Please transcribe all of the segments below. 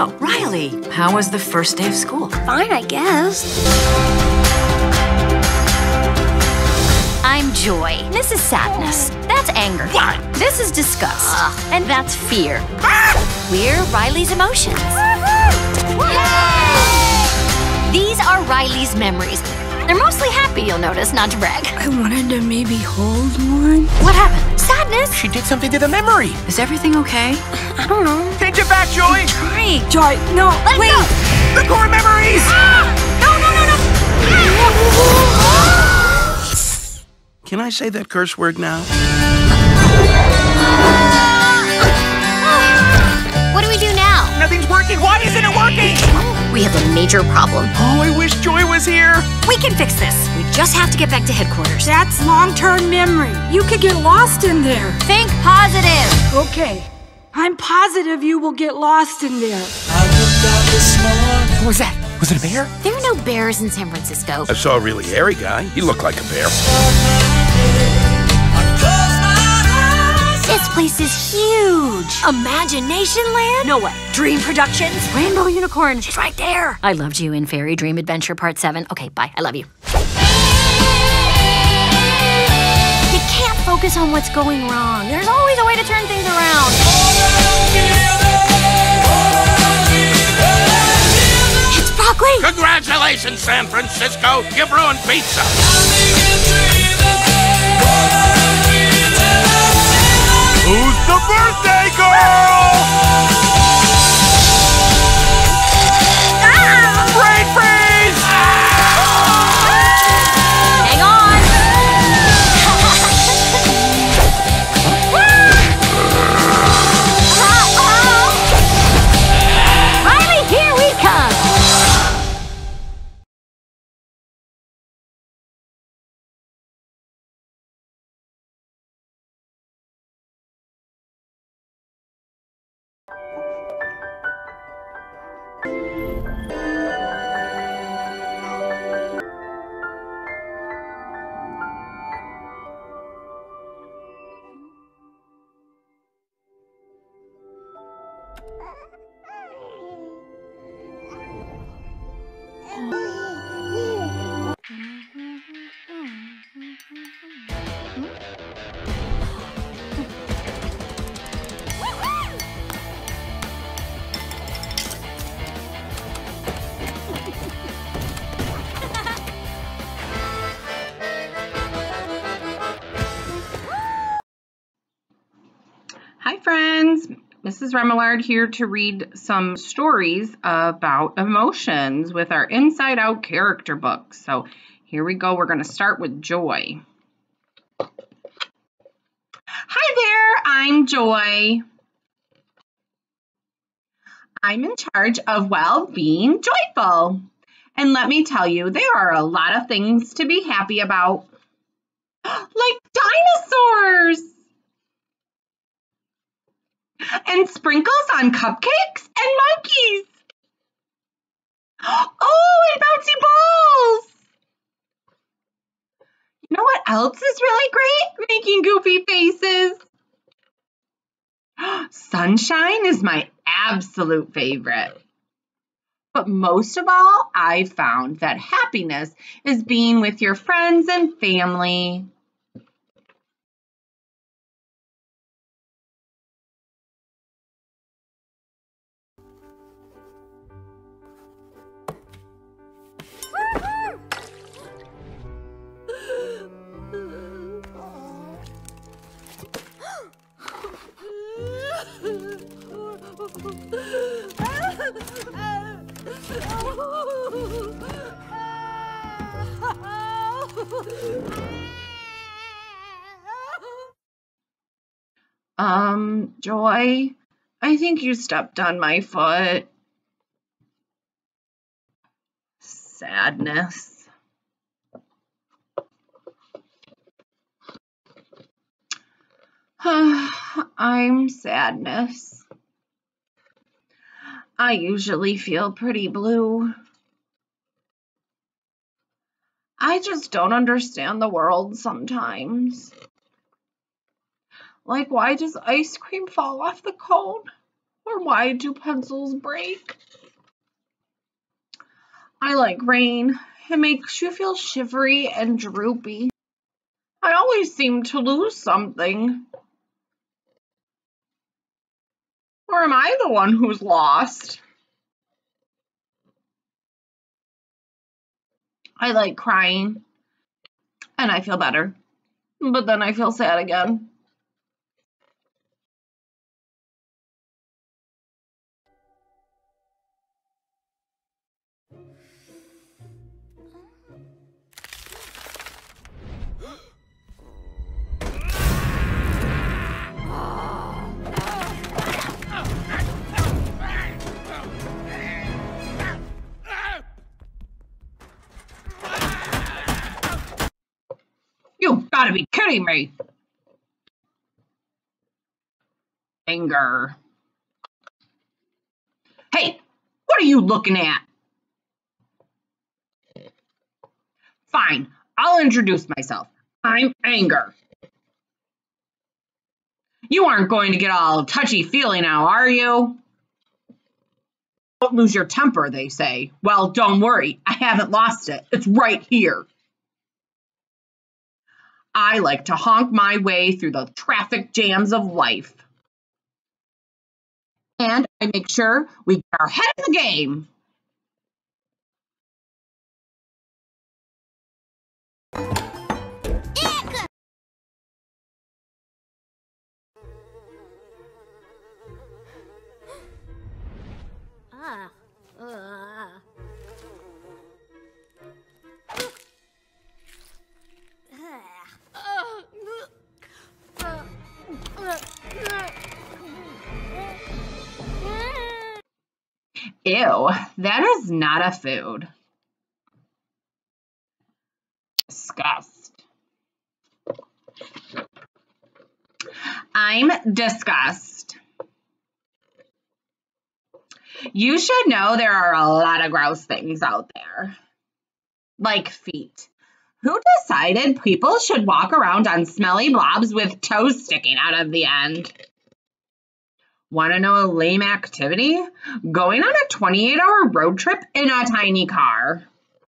So, Riley, how was the first day of school? Fine, I guess. I'm joy. This is sadness. That's anger. What? This is disgust. And that's fear. We're Riley's emotions. These are Riley's memories. They're mostly happy, you'll notice, not to brag. I wanted to maybe hold one. What happened? Sadness. She did something to the memory. Is everything okay? I don't know. Change it back, Joy. Trying. Joy, no, Let wait. go. The core memories. Can I say that curse word now? What do we do now? Nothing's working. Why isn't it working? We have a major problem. Oh, I wish Joy was here. We can fix this. We just have to get back to headquarters. That's long-term memory. You could get lost in there. Think positive. Okay. I'm positive you will get lost in there. What was that? Was it a bear? There are no bears in San Francisco. I saw a really hairy guy. He looked like a bear. This place is huge. Imagination Land? No way. Dream Productions? Rainbow Unicorn? She's right there. I loved you in Fairy Dream Adventure Part 7. Okay, bye. I love you. You can't focus on what's going wrong. There's always a way to turn things around. It's broccoli. Congratulations, San Francisco. You've ruined pizza. Who's the birthday girl? Brain freeze! Hang on. Riley, here we come. Hi friends, Mrs. Remillard here to read some stories about emotions with our Inside Out character book. So here we go, we're going to start with Joy. Hi there, I'm Joy. I'm in charge of, well, being joyful. And let me tell you, there are a lot of things to be happy about. Like dinosaurs! And sprinkles on cupcakes and monkeys. Oh, and bouncy balls. You know what else is really great? Making goofy faces. Sunshine is my absolute favorite. But most of all, I found that happiness is being with your friends and family. Joy, I think you stepped on my foot. Sadness. I'm sadness. I usually feel pretty blue. I just don't understand the world sometimes. Like, why does ice cream fall off the cone? Or why do pencils break? I like rain. It makes you feel shivery and droopy. I always seem to lose something. Or am I the one who's lost? I like crying. And I feel better. But then I feel sad again. You gotta be kidding me! Anger. Hey, what are you looking at? Fine, I'll introduce myself. I'm Anger. You aren't going to get all touchy-feely now, are you? Don't lose your temper, they say. Well, don't worry, I haven't lost it. It's right here. I like to honk my way through the traffic jams of life. And I make sure we get our head in the game. Ew, that is not a food. Disgust. I'm disgust. You should know there are a lot of gross things out there. Like feet. Who decided people should walk around on smelly blobs with toes sticking out of the end? Want to know a lame activity? Going on a 28-hour road trip in a tiny car.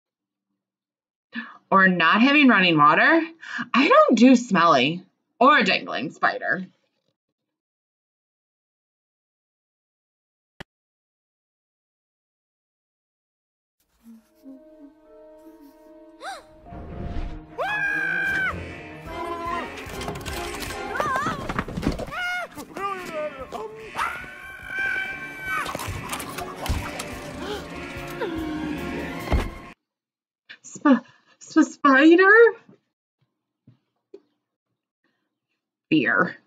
Or not having running water? I don't do smelly or a dangling spider. Spider? Fear.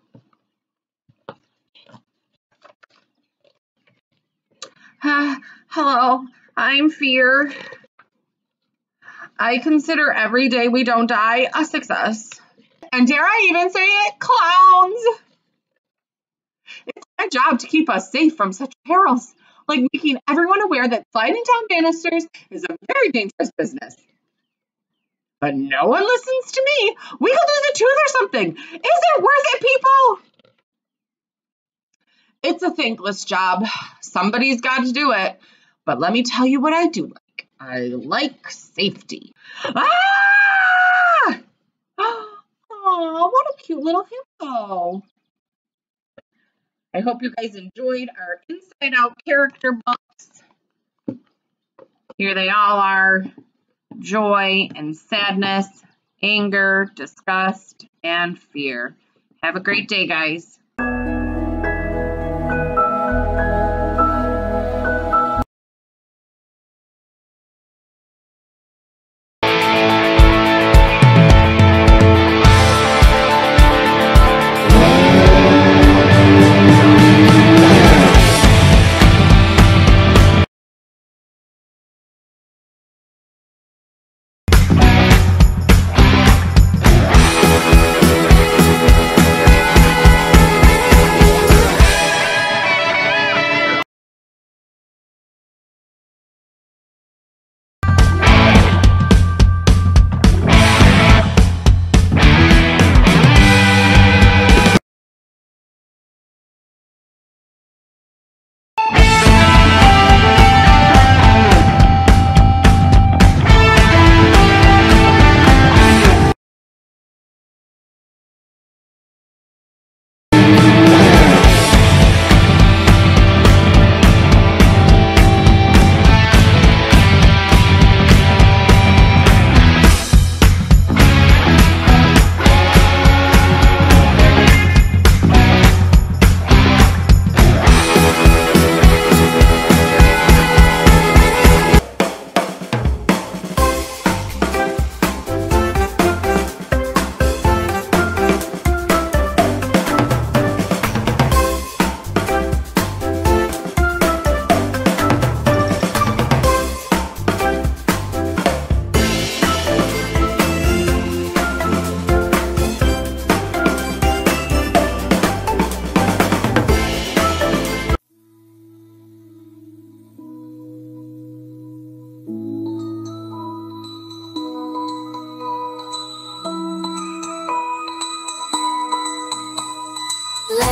Hello, I'm Fear. I consider every day we don't die a success. And dare I even say it, clowns! It's my job to keep us safe from such perils, like making everyone aware that sliding down banisters is a very dangerous business. But no one listens to me. We could lose a tooth or something. Is it worth it, people? It's a thankless job. Somebody's got to do it. But let me tell you what I do like. I like safety. Ah! Oh, what a cute little hippo. I hope you guys enjoyed our Inside Out character books. Here they all are. Joy and sadness, anger, disgust, and fear. Have a great day, guys.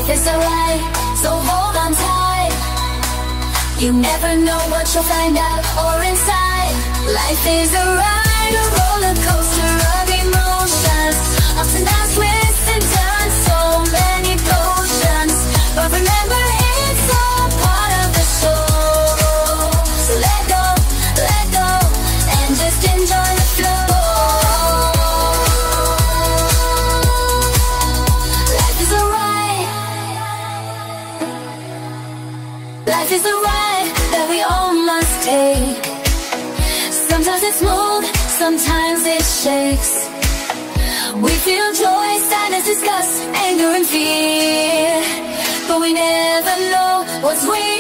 Life is a ride, so hold on tight. You never know what you'll find out or inside. Life is a ride, a roller coaster of emotions, ups and downs, twists and turns, so many potions. But remember, it's all part of the show. So let go, and just enjoy the flow. Life is a ride. Life is a ride that we all must take. Sometimes it's smooth, sometimes it shakes. We feel joy, sadness, disgust, anger and fear, but we never know what's real.